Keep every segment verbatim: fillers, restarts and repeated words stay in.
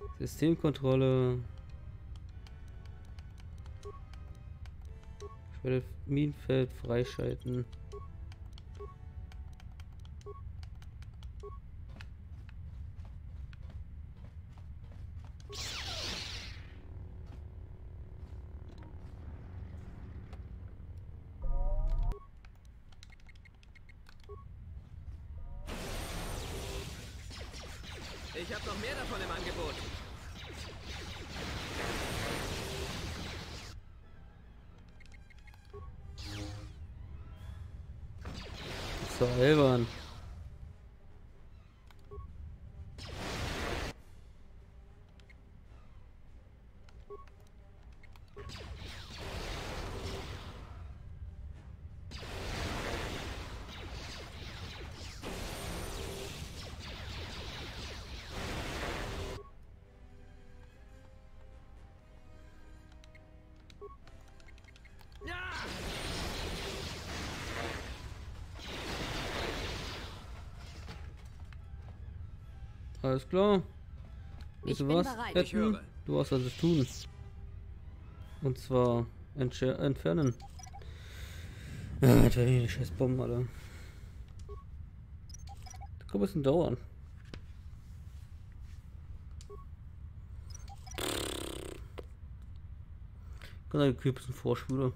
Systemkontrolle. Ich werde Minenfeld freischalten. Ich habe noch mehr davon im Angebot. So, albern. Alles klar. Ich Du bin was? bereit. Ich höre. Du hast also tun. Und zwar entsche- entfernen. Ja, natürlich die scheiß Bomben, Alter. Das kann ein bisschen dauern. Kann ein bisschen vorspülen.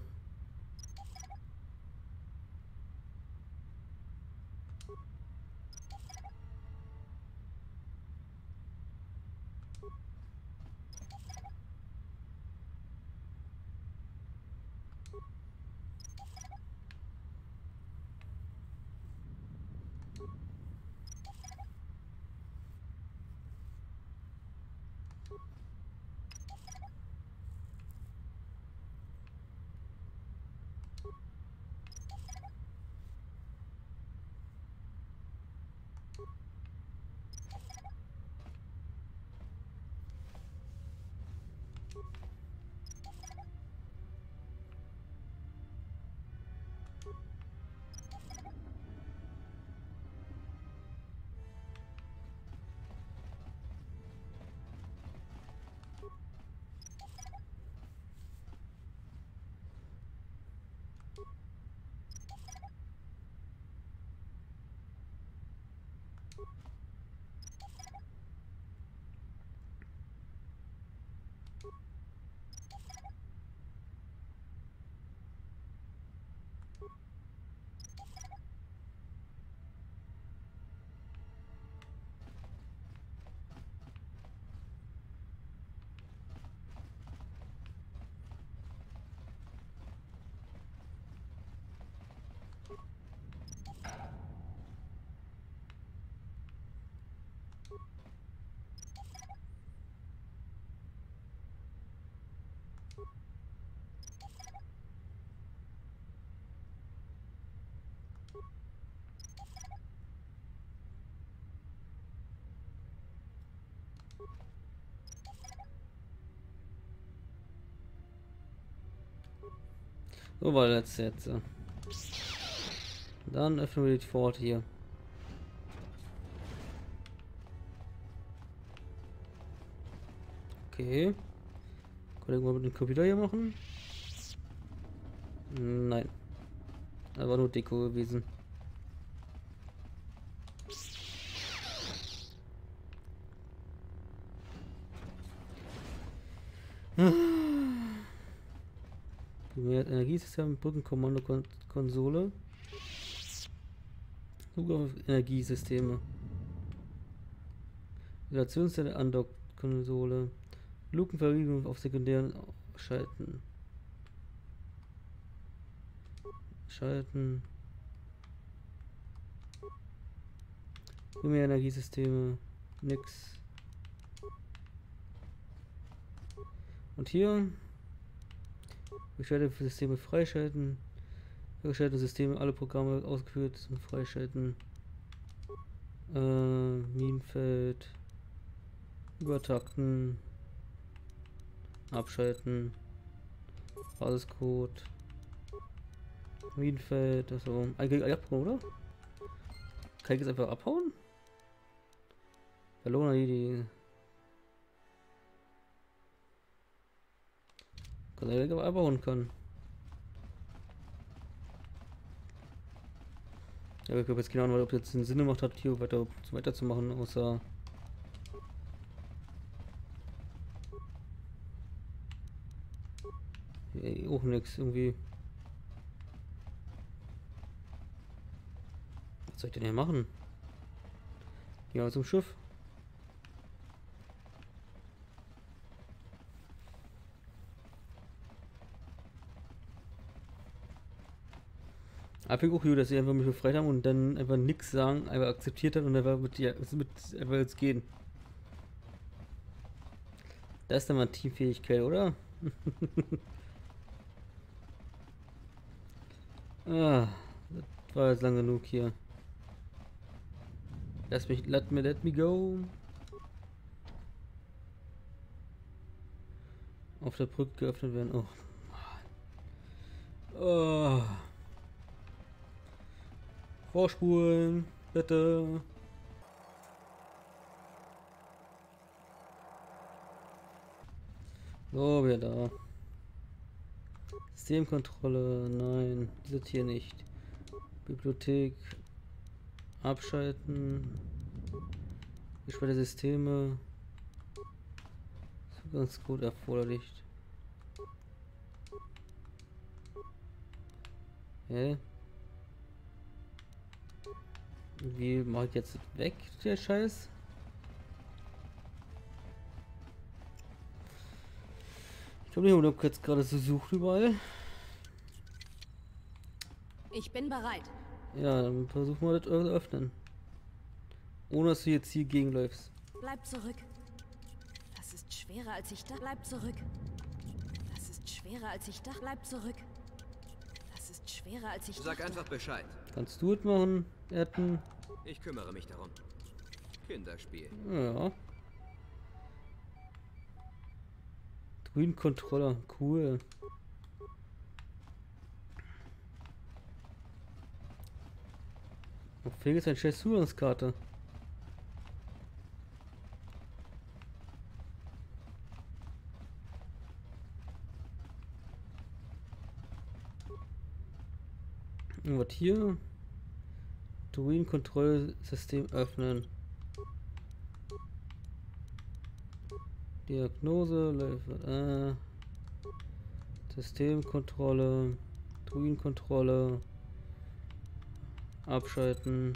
So war das jetzt. Dann öffnen wir die Fort hier. Okay. Kann ich mal mit dem Computer hier machen? Nein. Das war nur Deko gewesen. Primäres Energiesystem, Brückenkommando-Konsole. Zugriff auf Energiesysteme. Isolationszelle, Andock-Konsole. Lukenverriegelung auf sekundären Schalten. Schalten. Primäre Energiesysteme. Nix. Und hier geschaltete Systeme freischalten. Geschaltete Systeme, alle Programme ausgeführt und freischalten. Äh, Minenfeld. Übertakten. Abschalten. Basiscode. Minenfeld. Also eigentlich abhauen, oder? Kann ich jetzt einfach abhauen? Ballona die. Kann er ja abbauen können. Ja, ich habe jetzt keine Ahnung, ob jetzt einen Sinn gemacht hat, hier weiter, weiterzumachen, außer. Ey, auch nix irgendwie. Was soll ich denn hier machen? Ja, zum Schiff. Aber ich auch gut, dass sie einfach mich befreit haben und dann einfach nichts sagen, einfach akzeptiert hat und einfach mit, ja, mit einfach jetzt gehen. Das ist dann mal Teamfähigkeit, oder? Ah, das war jetzt lang genug hier. Lass mich, let me, let me go. Auf der Brücke geöffnet werden. Oh. Oh. Vorspulen, bitte. So, wir da. Systemkontrolle, nein, dieses hier nicht. Bibliothek, abschalten. Gespeicherte Systeme. Zugangscode erforderlich. Hä? Wie mache ich jetzt weg, der Scheiß? Ich glaube nicht, ob jetzt gerade so sucht überall. Ich bin bereit. Ja, dann versuchen wir das zu öffnen. Ohne dass du jetzt hier gegenläufst. Bleib zurück. Das ist schwerer als ich dachte. Bleib zurück. Das ist schwerer als ich dachte. Bleib zurück. Das ist schwerer als ich dachte. Sag einfach Bescheid. Kannst du es machen, Erden? Ich kümmere mich darum. Kinderspiel. Ja. Grün Controller, cool. Noch fehlt jetzt eine scheiß Zugangskarte. Und was hier? Turin-Kontrollsystem öffnen. Diagnose, läuft, äh, Systemkontrolle, Turin-Kontrolle, abschalten.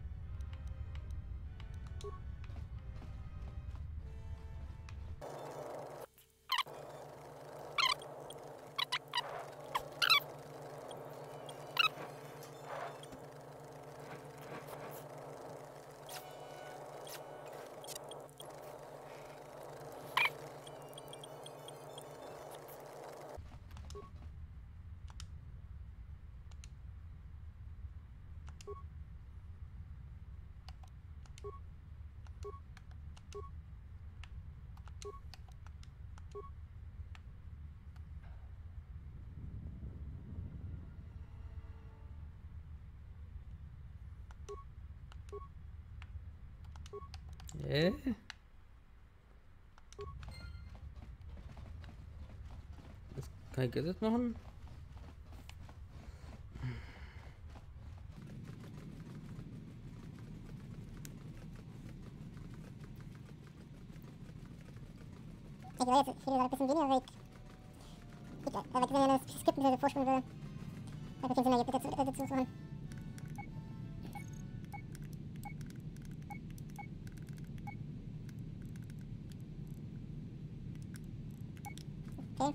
Äh? Das kann ich jetzt machen? Ich war jetzt hier ein bisschen weniger, weil ich, ich, weil ich wenn das skippen würde, vorspulen würde. Da wird keinen Sinn mehr, bitte zu, dazu zu machen. Okay.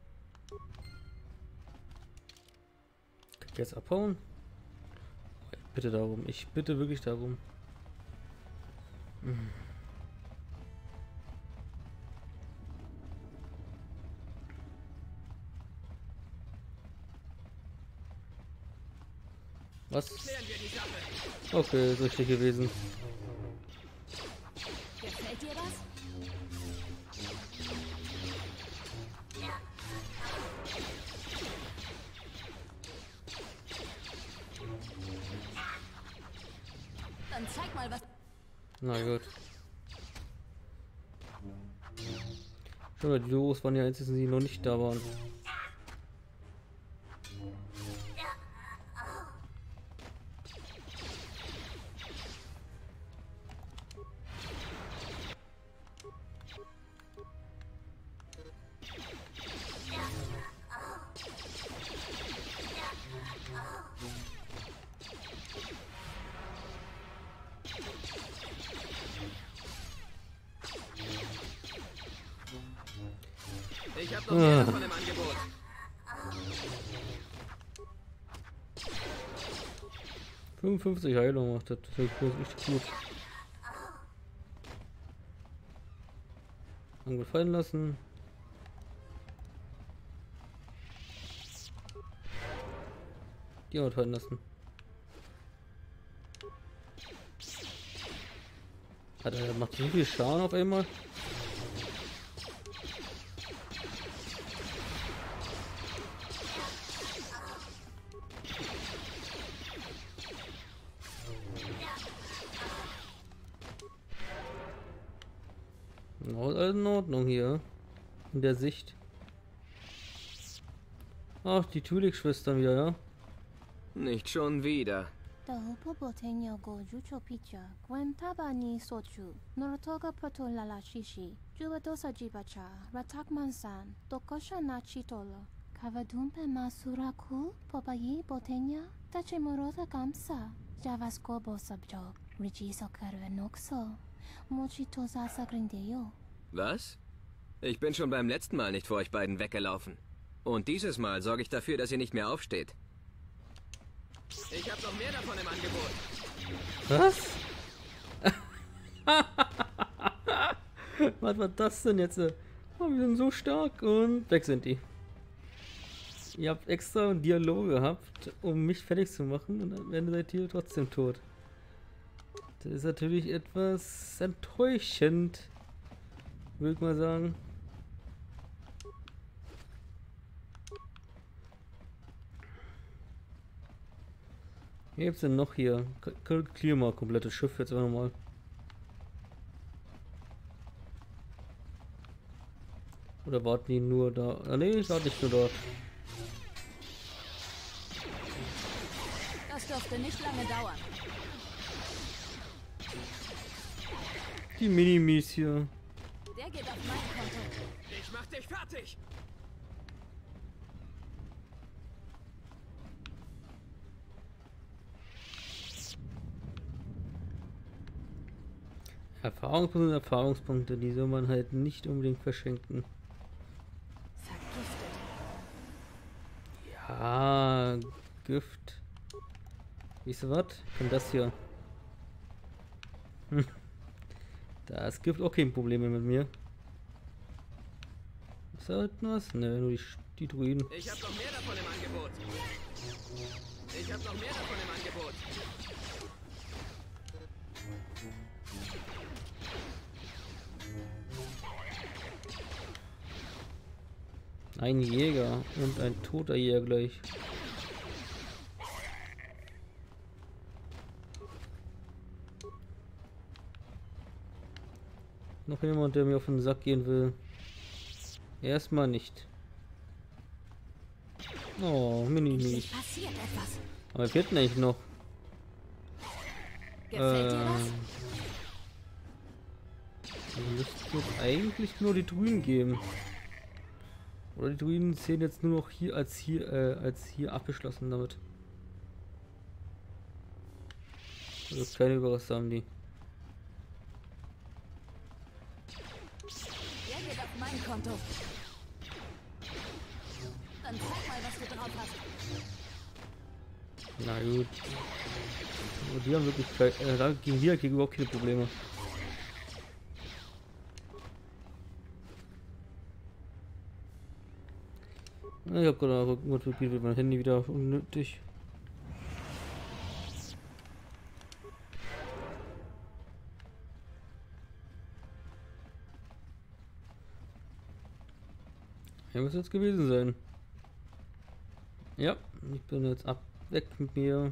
Kann ich jetzt abhauen? bitte darum. Ich bitte wirklich darum. Hm. Was? Okay, ist richtig gewesen. Gefällt dir das? Dann zeig mal, was... Na gut. Schon mal, die Duos waren ja einzeln, die noch nicht da waren. Ich hab noch mehr davon im Angebot. fünfundfünfzig Heilung macht das. Das ist richtig gut. Angel fallen lassen. Die haben wir fallen lassen. Hat er macht so viel Schaden auf einmal. Alles in Ordnung hier. In der Sicht. Ach, die Tulik-Schwestern wieder, ja? Nicht schon wieder. Dahupo botenyo go jucho picha, Gwentabani sochu, Norotoga protolala shishi, Jubadosa jibacha, Ratakman-san, Dokosha nachitolo, Kavadumpe masuraku, Popayi botenya, Tachimorota kamsa, Javasko bosabjo, Rijiso karvenoxo, Mochito sasa grindeyo. Was? Ich bin schon beim letzten Mal nicht vor euch beiden weggelaufen. Und dieses Mal sorge ich dafür, dass ihr nicht mehr aufsteht. Ich habe noch mehr davon im Angebot. Was? Was war das denn jetzt? Oh, wir sind so stark und weg sind die. Ihr habt extra einen Dialog gehabt, um mich fertig zu machen und am Ende seid ihr trotzdem tot. Das ist natürlich etwas enttäuschend, würde ich mal sagen. Wie gibt's denn noch hier? Clear mal komplettes Schiff jetzt einfach mal. Oder warten die nur da? Ah, nee, ich warte nicht nur dort. Das dürfte nicht lange dauern. Die Minimis hier. Der geht auf mein Konto. Ich mach dich fertig. Erfahrungspunkte, Erfahrungspunkte, die soll man halt nicht unbedingt verschenken. Vergiftet. Ja, Gift. Weißt du was? Kann das hier. Hm. Da ist Gift auch kein Problem mehr mit mir. Ist da halt was? Ne, nur die, die Druiden. Ich hab noch mehr davon im Angebot. Ich hab noch mehr davon im Angebot. Ein Jäger und ein toter Jäger gleich. Noch jemand, der mir auf den Sack gehen will. Erstmal nicht. Oh, Mini-Mich. Es passiert etwas. Aber wir fehlt eigentlich noch. Gefällt dir das? Ähm, müsste es eigentlich nur die Druiden geben. Oder die Druiden zählen jetzt nur noch hier als hier äh, als hier abgeschlossen damit. Also keine Überreste haben die. Der geht auf mein Konto. Dann zeig mal, was du drauf hast. Na gut. Aber die haben wirklich kein, äh, da gegen die kriegen überhaupt keine Probleme. Ich hab gerade irgendwas probiert mit meinem Handy wieder unnötig. Ja, muss jetzt gewesen sein. Ja, ich bin jetzt ab, weg mit mir.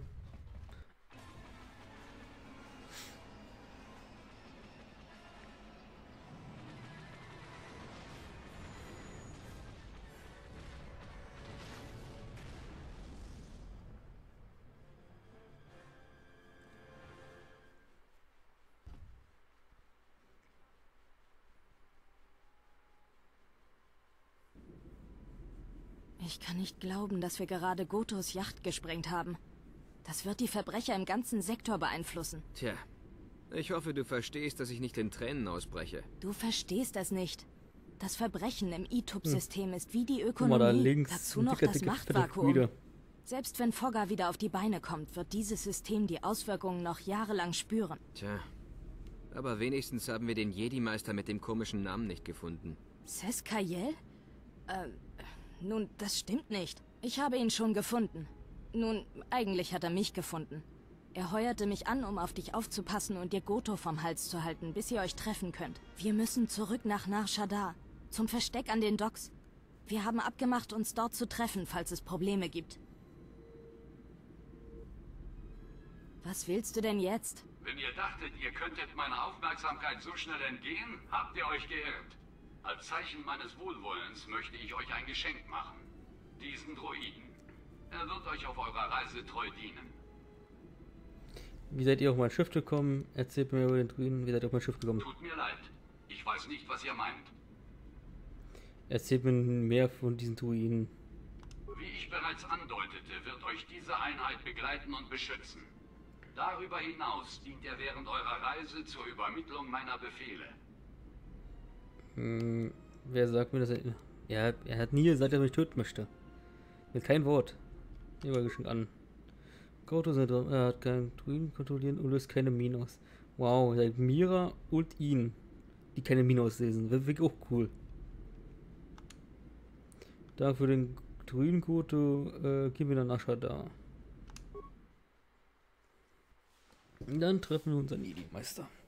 Ich kann nicht glauben, dass wir gerade Gotos Yacht gesprengt haben. Das wird die Verbrecher im ganzen Sektor beeinflussen. Tja, ich hoffe, du verstehst, dass ich nicht in Tränen ausbreche. Du verstehst es nicht. Das Verbrechen im I T U B-System hm. ist wie die Guck mal da Ökonomie. links, Dazu ein noch dicker, das dicker, Machtvakuum. Wieder. Selbst wenn Fogger wieder auf die Beine kommt, wird dieses System die Auswirkungen noch jahrelang spüren. Tja, aber wenigstens haben wir den Jedi-Meister mit dem komischen Namen nicht gefunden. Seskayel? Äh, nun, das stimmt nicht. Ich habe ihn schon gefunden. Nun, eigentlich hat er mich gefunden. Er heuerte mich an, um auf dich aufzupassen und dir Goto vom Hals zu halten, bis ihr euch treffen könnt. Wir müssen zurück nach Nar Shaddaa, zum Versteck an den Docks. Wir haben abgemacht, uns dort zu treffen, falls es Probleme gibt. Was willst du denn jetzt? Wenn ihr dachtet, ihr könntet meiner Aufmerksamkeit so schnell entgehen, habt ihr euch geirrt. Als Zeichen meines Wohlwollens möchte ich euch ein Geschenk machen. Diesen Droiden. Er wird euch auf eurer Reise treu dienen. Wie seid ihr auf mein Schiff gekommen? Erzählt mir über den Druiden. Wie seid ihr auf mein Schiff gekommen? Tut mir leid. Ich weiß nicht, was ihr meint. Erzählt mir mehr von diesen Druiden. Wie ich bereits andeutete, wird euch diese Einheit begleiten und beschützen. Darüber hinaus dient er während eurer Reise zur Übermittlung meiner Befehle. Hm, wer sagt mir, dass er... Ja, er hat nie gesagt, dass er mich töten möchte. Mit kein Wort. Nehmen wir schon an. Goto sind, er hat keinen Druiden kontrollieren und löst keine Minen aus. Wow, er hat Mira und ihn, die keine Minen auslesen. Das wäre auch cool. Danke für den Druiden Goto. Äh, gehen wir dann nach Shaddaa. Dann treffen wir unseren Jedi-Meister.